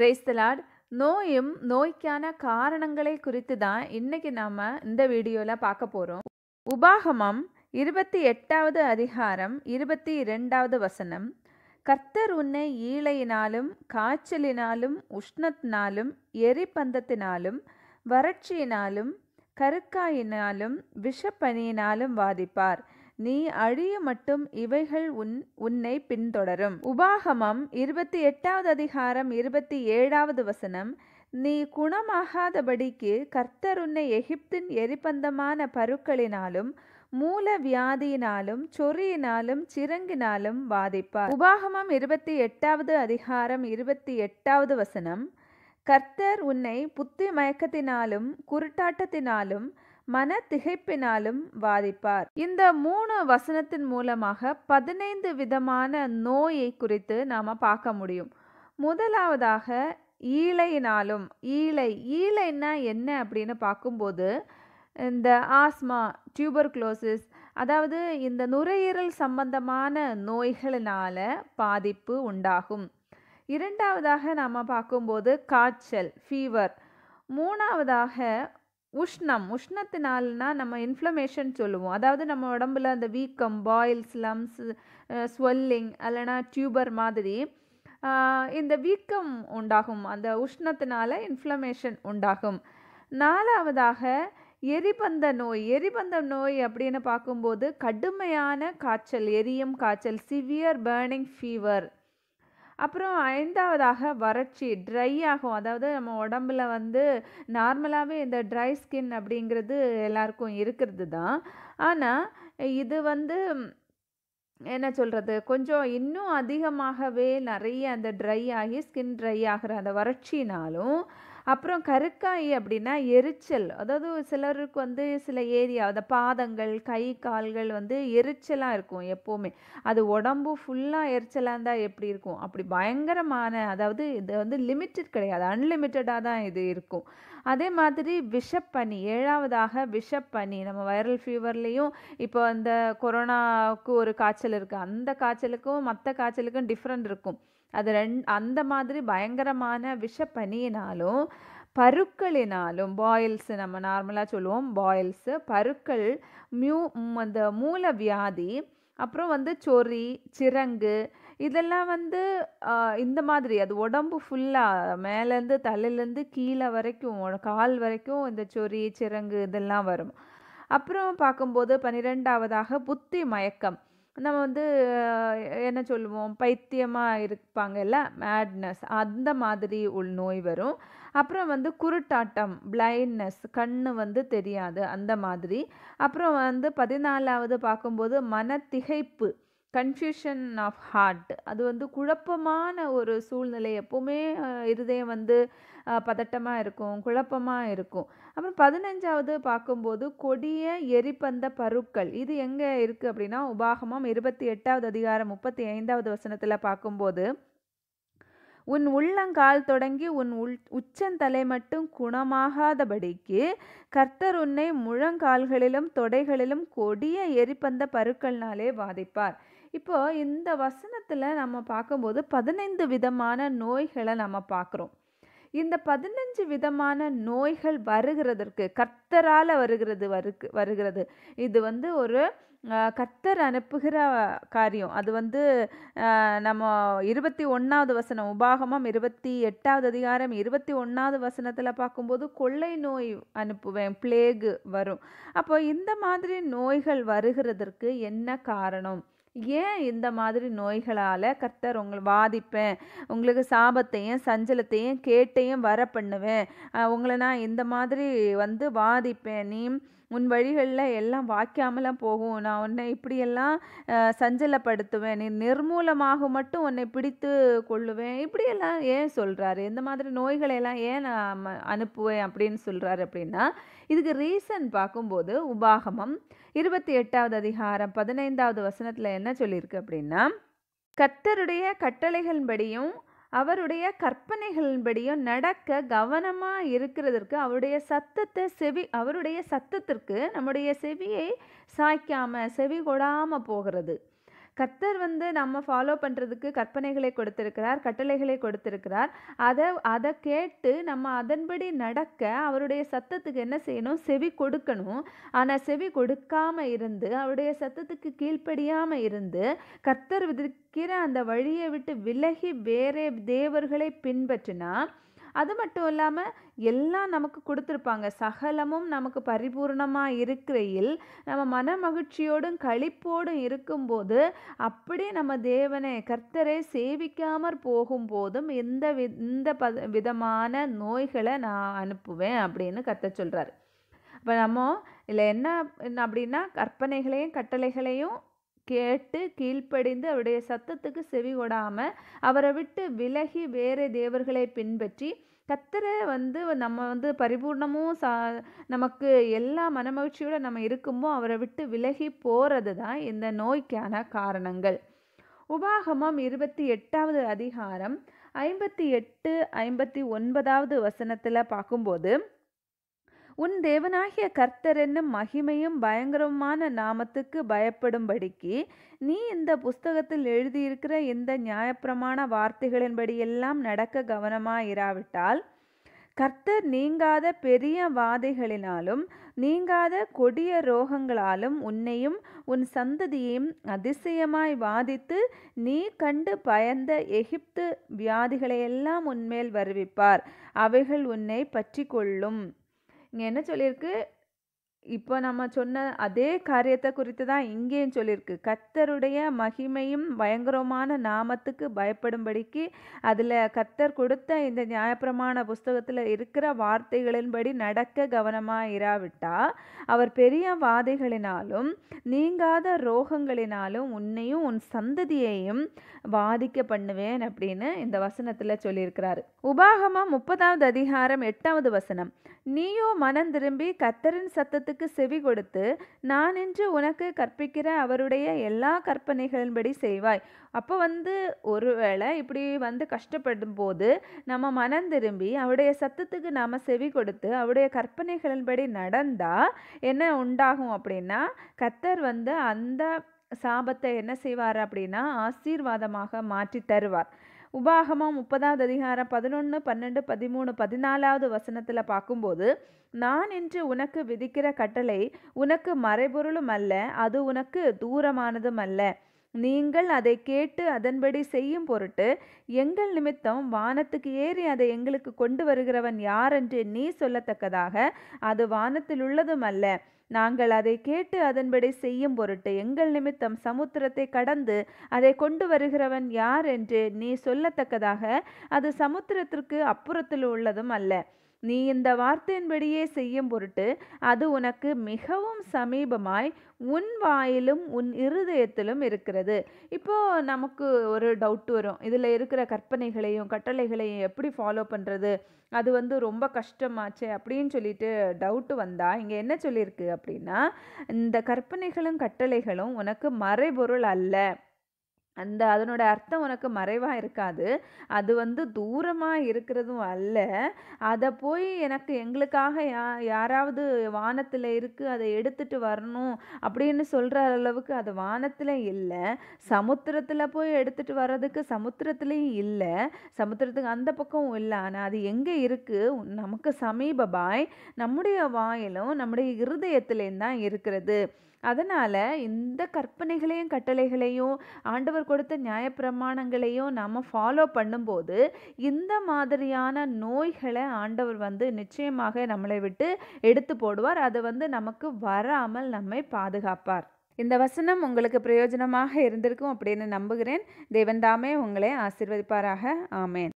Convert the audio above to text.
Praise the Lord. நோயும் நோய்க்கான காரணங்களை குறித்து தான் இன்னைக்கு நாம இந்த வீடியோல பார்க்க போறோம். உபாகமம் 28வது அதிகாரம் 22வது வசனம். கர்த்தர் உன்னை ஈழையினாலும் காய்ச்சலினாலும் உஷ்ணத்தினாலும் எரிபந்தத்தினாலும் வறட்சியினாலும் கருக்காயினாலும் விஷப்பனியினாலும் வாதிப்பார். நீ அழிய மட்டும் இவைகள் உன்னை பின்தொடரும். உபாகமம் 28வது அதிகாரம் 27வது வசனம். நீ குணமாகாதபடிக்கு கர்த்தர் உன்னை எகிப்தின் எரிபந்தமான பருக்களினாலும் மூல வியாதியினாலும் சொறியினாலும் சிரங்கினாலும் வாதிப்பார். உபாகமம் 28வது அதிகாரம் 28வது வசனம். கர்த்தர் உன்னை புத்தி மயக்கத்தினாலும் குருட்டாட்டத்தினாலும் மன திகைப்பினாலும் வாதிப்பார். இந்த 3 வசனத்தின் மூலமாக 15 விதமான நோயை குறித்து நாம பார்க்க முடியும். முதலாவதாக ஈழையினாலும். ஈழைன்னா என்ன அப்படின்னு பார்க்கும்போது இந்த ஆஸ்மா, டியூபர்குலோசிஸ், அதாவது இந்த நுரையீரல் சம்பந்தமான நோய்களினால பாதிப்பு உண்டாகும். இரண்டாவதாக நாம் பார்க்கும்போது காய்ச்சல், ஃபீவர். மூணாவதாக உஷ்ணத்தினால்னா நம்ம இன்ஃப்ளமேஷன் சொல்லுவோம். அதாவது நம்ம உடம்புல அந்த வீக்கம், பாயில்ஸ், லம்ஸ், ஸ்வெல்லிங் அல்லனா டியூபர் மாதிரி இந்த வீக்கம் உண்டாகும். அந்த உஷ்ணத்தினால இன்ஃப்ளமேஷன் உண்டாகும். நாலாவதாக எரிபந்த நோய் அப்படின்னு பார்க்கும்போது கடுமையான காய்ச்சல், எரியும் காய்ச்சல், சிவியர் பர்னிங் ஃபீவர். அப்புறம் ஐந்தாவதாக வறட்சி, ட்ரை ஆகும். அதாவது நம்ம உடம்புல நார்மலாகவே இந்த ட்ரை ஸ்கின் அப்படிங்கிறது எல்லாருக்கும் இருக்கிறது தான். ஆனால் இது என்ன சொல்கிறது, கொஞ்சம் இன்னும் அதிகமாகவே நிறைய அந்த ட்ரை ஆகி ஸ்கின் ட்ரை ஆகிற அந்த வறட்சினாலும். அப்புறம் கருக்காய் அப்படின்னா எரிச்சல். அதாவது சிலருக்கு சில ஏரியா, அந்த பாதங்கள், கை கால்கள் எரிச்சலாக இருக்கும் எப்போவுமே. அது உடம்பு ஃபுல்லாக எரிச்சலாக இருந்தால் எப்படி இருக்கும், அப்படி பயங்கரமான, அதாவது இது லிமிட்டட் கிடையாது, அன்லிமிட்டடாக தான் இது இருக்கும். அதே மாதிரி விஷப்பனி, ஏழாவதாக விஷப்பனி. நம்ம வைரல் ஃபீவர்லேயும் இப்போ அந்த கொரோனாவுக்கு ஒரு காய்ச்சல் இருக்குது, அந்த காய்ச்சலுக்கும் மற்ற காய்ச்சலுக்கும் டிஃப்ரெண்ட் இருக்கும். அது அந்த மாதிரி பயங்கரமான விஷப்பனியினாலும் பருக்களினாலும், பாயில்ஸ் நம்ம நார்மலாக சொல்லுவோம், பாயில்ஸு, பருக்கள், அந்த மூல வியாதி, அப்புறம் சொறி, சிரங்கு, இதெல்லாம் இந்த மாதிரி அது உடம்பு ஃபுல்லாக மேலேருந்து தலையிலேருந்து கீழே வரைக்கும், கால் வரைக்கும் இந்த சொறி, சிரங்கு இதெல்லாம் வரும். அப்புறம் பார்க்கும்போது 12ஆவதாக புத்தி மயக்கம். நம்ம என்ன சொல்லுவோம், பைத்தியமாக இருப்பாங்கல்ல, மேட்னஸ், அந்த மாதிரி நோய் வரும். அப்புறம் குருட்டாட்டம், பிளைண்ட்னஸ், கண்ணு தெரியாது, அந்த மாதிரி. அப்புறம் 14ஆவது பார்க்கும்போது மனத்திகைப்பு, கன்ஃபியூஷன் ஆஃப் ஹார்ட். அது குழப்பமான ஒரு சூழ்நிலை, எப்போவுமே இருதயம் பதட்டமாக இருக்கும், குழப்பமாக இருக்கும். அப்புறம் 15ஆவது பார்க்கும்போது கொடிய எரிபந்த பருக்கள். இது எங்கே இருக்குது அப்படின்னா உபாகமம் 28வது அதிகாரம் 35வது வசனத்தில் பார்க்கும்போது, உன் உள்ளங்கால் தொடங்கி உன் உச்சந்தலை மட்டும் குணமாகாதபடிக்கு கர்த்தர் உன்னை முழங்கால்களிலும் தொடைகளிலும் கொடிய எரிபந்த பருக்கள்னாலே வாதிப்பார். இப்போ இந்த வசனத்தில் நம்ம பார்க்கும்போது 15 விதமான நோய்களை நம்ம பார்க்குறோம். இந்த 15 விதமான நோய்கள் வருகிறதற்கு கர்த்தரால் வருகிறது. இது ஒரு கர்த்தர் அனுப்புகிற காரியம். அது நம்ம 21வது வசனம், உபாகமம் 28வது அதிகாரம் 21வது வசனத்தில் பார்க்கும்போது கொள்ளை நோய் அனுப்புவேன், பிளேகு வரும். அப்போ இந்த மாதிரி நோய்கள் வருகிறதற்கு என்ன காரணம்? ஏன் இந்த மாதிரி நோய்களால் கர்த்தர் உங்களை வாதிப்பேன், உங்களுக்கு சாபத்தையும் சஞ்சலத்தையும் கேட்டையும் வர பண்ணுவேன், உங்களை நான் இந்த மாதிரி வாதிப்பேன், நீ உன் வழிகளில் எல்லாம் வாய்க்காமலாம் போகும், நான் உன்னை இப்படியெல்லாம் சஞ்சலப்படுத்துவேன், நீ நிர்மூலமாக மட்டும் உன்னை பிடித்து கொள்ளுவேன், இப்படியெல்லாம் ஏன் சொல்கிறாரு? இந்த மாதிரி நோய்களையெல்லாம் ஏன் நான் அனுப்புவேன் அப்படின்னு சொல்கிறாரு அப்படின்னா, இதுக்கு ரீசன் பார்க்கும்போது உபாகமம் 28வது அதிகாரம் 15வது வசனத்தில் என்ன சொல்லியிருக்கு அப்படின்னா, கர்த்தருடைய கட்டளைகளின்படியும் அவருடைய கற்பனைகளின்படியும் நடக்க கவனமாக இருக்கிறதற்கு அவருடைய சத்தத்திற்கு நம்முடைய செவியை சாய்க்காம, செவி கொடாமல் போகிறது. கர்த்தர் வந்து நம்ம ஃபாலோ பண்ணுறதுக்கு கற்பனைகளை கொடுத்திருக்கிறார், கட்டளைகளை கொடுத்திருக்கிறார். அதை கேட்டு நம்ம அதன்படி நடக்க அவருடைய சத்தத்துக்கு என்ன செய்யணும்? செவி கொடுக்கணும். ஆனால் செவி கொடுக்காம இருந்து, அவருடைய சத்தத்துக்கு கீழ்ப்படியாமல் இருந்து, கர்த்தர் விதிக்கிற அந்த வழியை விட்டு விலகி வேறே தேவர்களை பின்பற்றினா, அது மட்டும் இல்லாமல் எல்லாம் நமக்கு கொடுத்துருப்பாங்க, சகலமும் நமக்கு பரிபூர்ணமாக இருக்கிறையில் நம்ம மன மகிழ்ச்சியோடும் களிப்போடும் இருக்கும்போது, அப்படியே நம்ம தேவனை கர்த்தரை சேவிக்காமர் போகும்போதும் இந்த விதமான நோய்களை நான் அனுப்புவேன் அப்படின்னு கர்த்தர் சொல்கிறார். அப்போ நம்ம இல்லை என்ன அப்படின்னா, கற்பனைகளையும் கட்டளைகளையும் கேட்டு கீழ்ப்படிந்து அவருடைய சத்தத்துக்கு செவி கொடாமல் அவரை விட்டு விலகி வேறு தேவர்களை பின்பற்றி கர்த்தரை வந்து நம்ம வந்து பரிபூர்ணமும் நமக்கு எல்லா மனமகிழ்ச்சியோடு நம்ம இருக்கும்போ அவரை விட்டு விலகி போகிறது தான் இந்த நோய்க்கான காரணங்கள். உபாகமம் 28வது அதிகாரம் 58, 59வது வசனத்தில் பார்க்கும்போது, உன் தேவனாகிய கர்த்தர் என்னும் மகிமையும் பயங்கரமான நாமத்துக்கு பயப்படும்படிக்கு நீ இந்த புஸ்தகத்தில் எழுதியிருக்கிற இந்த நியாயப்பிரமாண வார்த்தைகளின்படி எல்லாம் நடக்க கவனமாயிராவிட்டால், கர்த்தர் நீங்காத பெரிய வாதைகளினாலும் நீங்காத கொடிய ரோகங்களாலும் உன்னையும் உன் சந்ததியையும் அதிசயமாய் வாதித்து நீ கண்டு பயந்த எகிப்து வியாதிகளையெல்லாம் உன்மேல் வருவிப்பார், அவைகள் உன்னை பற்றி கொள்ளும். இங்கே என்ன சொல்லியிருக்கு? இப்போ நம்ம சொன்ன அதே காரியத்தை குறித்து தான் இங்கேயும் சொல்லியிருக்கு. கர்த்தருடைய மகிமையும் பயங்கரமான நாமத்துக்கு பயப்படும்படிக்கு அதில் கர்த்தர் கொடுத்த இந்த நியாயப்பிரமாண புஸ்தகத்தில் இருக்கிற வார்த்தைகளின்படி நடக்க கவனமாக இராவிட்டா அவர் பெரிய வாதைகளினாலும் நீங்காத ரோகங்களினாலும் உன்னையும் உன் சந்ததியையும் பாதிக்க பண்ணுவேன் அப்படின்னு இந்த வசனத்தில் சொல்லியிருக்கிறாரு. உபாகமம் 30வது அதிகாரம் 8வது வசனம், நீயோ மனம் திரும்பி கர்த்தரின் சத்தத்துக்கு செவி கொடுத்து நான் இன்று உனக்கு கற்பிக்கிற அவருடைய எல்லா கற்பனைகளின்படி செய்வாய். அப்போ ஒருவேளை இப்படி கஷ்டப்படும் போது நம்ம மனம் திரும்பி அவருடைய சத்தத்துக்கு நாம் செவி கொடுத்து அவருடைய கற்பனைகளின்படி நடந்தா என்ன உண்டாகும் அப்படின்னா, கர்த்தர் அந்த சாபத்தை என்ன செய்வார் அப்படின்னா ஆசீர்வாதமாக மாற்றி தருவார். உபாகமம் 30வது அதிகாரம் 11, 12, 13, 14வது வசனத்தில் பார்க்கும்போது, நான் இன்று உனக்கு விதிக்கிற கட்டளை உனக்கு மறைபொருளும் அல்ல, அது உனக்கு தூரமானதும் அல்ல. நீங்கள் அதை கேட்டு அதன்படி செய்யும் பொருட்டு எங்கள் நிமித்தம் வானத்துக்கு ஏறி அதை எங்களுக்கு கொண்டு வருகிறவன் யார் என்று நீ சொல்லத்தக்கதாக அது வானத்தில் உள்ளதும் அல்ல. நாங்கள் அதை கேட்டு அதன்படி செய்யும் பொருட்டு எங்கள் நிமித்தம் சமுத்திரத்தை கடந்து அதை கொண்டு வருகிறவன் யார் என்று நீ சொல்லத்தக்கதாக அது சமுத்திரத்திற்கு அப்புறத்தில் உள்ளதும் அல்ல. நீ இந்த வார்த்தையின்படியே செய்யும் பொருட்டு அது உனக்கு மிகவும் சமீபமாய் உன் வாயிலும் உன் இருதயத்திலும் இருக்கிறது. இப்போ நமக்கு ஒரு டவுட் வரும், இதில் இருக்கிற கற்பனைகளையும் கட்டளைகளையும் எப்படி ஃபாலோ பண்ணுறது, அது ரொம்ப கஷ்டமாச்சே அப்படின்னு சொல்லிட்டு டவுட்டு வந்தால் இங்கே என்ன சொல்லியிருக்கு அப்படின்னா, இந்த கற்பனைகளும் கட்டளைகளும் உனக்கு மறைபொருள் அல்ல. அதனோட அர்த்தம் உனக்கு மறைவாக இருக்காது, அது தூரமாக இருக்கிறதும் அல்ல. அதை போய் எங்களுக்காக யாராவது வானத்தில் இருக்குது அதை எடுத்துகிட்டு வரணும் அப்படின்னு சொல்கிற அளவுக்கு அது வானத்தில் இல்லை. சமுத்திரத்தில் போய் எடுத்துகிட்டு வர்றதுக்கு சமுத்திரத்துலேயும் இல்லை, சமுத்திரத்துக்கு அந்த பக்கமும் இல்லை. ஆனால் அது எங்கே இருக்குது? நமக்கு சமீபமாய் நம்முடைய வாயிலும் நம்முடைய இருதயத்திலேயும் தான் இருக்கிறது. அதனால் இந்த கற்பனைகளையும் கட்டளைகளையும் ஆண்டவர் கொடுத்த நியாயப்பிரமாணங்களையும் நம்ம ஃபாலோ பண்ணும்போது இந்த மாதிரியான நோய்களை ஆண்டவர் நிச்சயமாக நம்மளை விட்டு எடுத்து போடுவார். அது நமக்கு வராமல் நம்மை பாதுகாப்பார். இந்த வசனம் உங்களுக்கு பிரயோஜனமாக இருந்திருக்கும் அப்படின்னு நம்புகிறேன். தேவன் தாமே உங்களை ஆசீர்வதிப்பாராக. ஆமேன்.